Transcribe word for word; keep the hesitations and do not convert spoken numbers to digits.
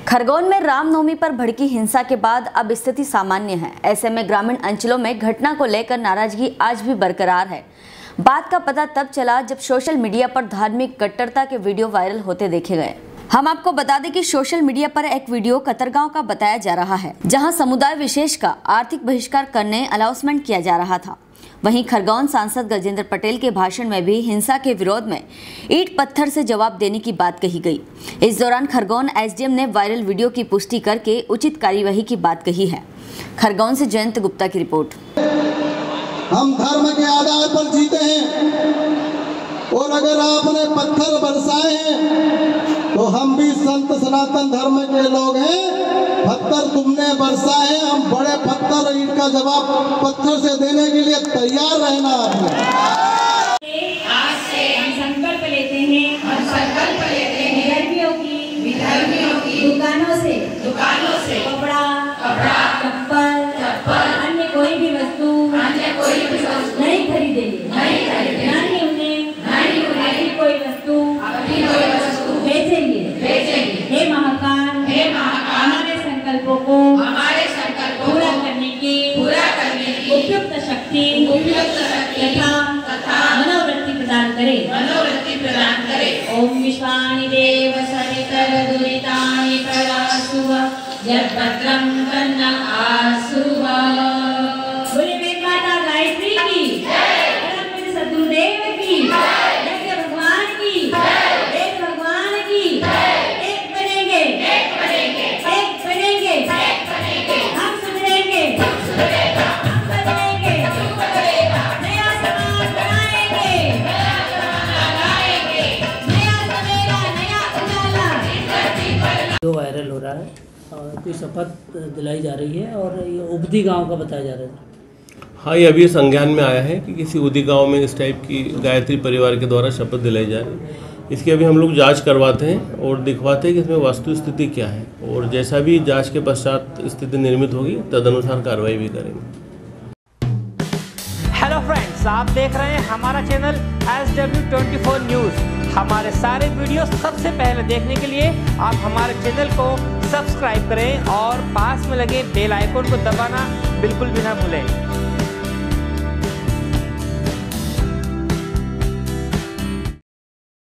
खरगोन में रामनवमी पर भड़की हिंसा के बाद अब स्थिति सामान्य है। ऐसे में ग्रामीण अंचलों में घटना को लेकर नाराजगी आज भी बरकरार है। बात का पता तब चला जब सोशल मीडिया पर धार्मिक कट्टरता के वीडियो वायरल होते देखे गए। हम आपको बता दें कि सोशल मीडिया पर एक वीडियो कतरगांव का बताया जा रहा है, जहां समुदाय विशेष का आर्थिक बहिष्कार करने अनाउंसमेंट किया जा रहा था। वहीं खरगोन सांसद गजेंद्र पटेल के भाषण में भी हिंसा के विरोध में ईंट पत्थर से जवाब देने की बात कही गई। इस दौरान खरगोन एसडीएम ने वायरल वीडियो की पुष्टि करके उचित कार्यवाही की बात कही है। खरगोन से जयंत गुप्ता की रिपोर्ट। हम धर्म के आधार पर जीते हैं और अगर आपने पत्थर बरसाए हैं तो हम भी संत सनातन धर्म के लोग हैं। पत्थर तुमने बरसाए, हम बड़े पत्थर ईंट का जवाब पत्थर से देने के लिए तैयार रहना आपने। आज से हम संकल्प लेते हैं हम संकल्प लेते हैं विधर्मियों की विधर्मियों की दुकानों से दुकानों से कपड़ा कपड़ा चप्पल चप्पल अन्य कोई भी वस्तु अन्य कोई भी वस्तु नहीं खरीदेंगे नहीं खरीदेंगे नहीं उन्हें नहीं उन्हें कोई वस्तु अपनी कोई वस्तु बेचेंगे बेचेंगे। हे महाकाल हे महाकाल हमारे संकल्पों को हमारे संकल्प पूरा करने की पूरा करने की उपयुक्त शक्ति उपयुक्त शक्ति तथा तथा मनोवृत्ति प्रदान करे मनोवृत्ति प्रदान करे। ओम विश्वानि देव सवितर दुरितानि प्रदासुव यद्भद्रं तन्न आसुव। बोले मेरी माता गायत्री की जय, परम सद्गुरुदेव की जय, यज्ञ भगवान की जय, वेद भगवान की जय। एक बनेंगे एक बनेंगे एक बनेंगे एक बनेंगे हम सुधरेंगे हम सुधरेगा हम बदलेंगे हम बदलेगा। नया समाज बनाएंगे नया समाज बनाएंगे नया सवेरा नया उजाला। जो वायरल हो रहा है और कोई शपथ दिलाई जा रही है और ये उबदी गांव का बताया जा रहा है। हाँ, ये अभी संज्ञान में आया है कि किसी उदी गांव में इस टाइप की गायत्री परिवार के द्वारा शपथ दिलाई जा रही है। इसकी अभी हम लोग जांच करवाते हैं और दिखवाते हैं कि इसमें वास्तु स्थिति क्या है, और जैसा भी जांच के पश्चात स्थिति निर्मित होगी तदनुसार कार्रवाई भी करेंगे। हेलो फ्रेंड्स, आप देख रहे हैं हमारा channel S W twenty four news. हमारे सारे वीडियो सबसे पहले देखने के लिए आप हमारे चैनल को सब्सक्राइब करें और पास में लगे बेल आइकन को दबाना बिल्कुल भी ना भूलें।